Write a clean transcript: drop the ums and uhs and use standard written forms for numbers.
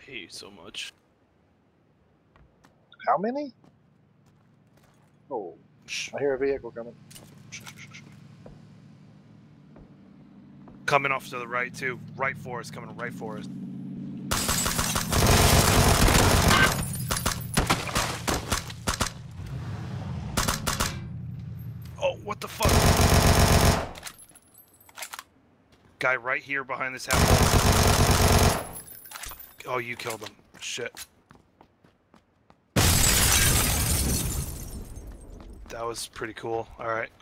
hate you so much. How many? Oh, I hear a vehicle coming. Coming off to the right too. Right for us. Coming right for us. Oh, what the fuck? Guy right here behind this house. Oh, you killed him. Shit. That was pretty cool. Alright.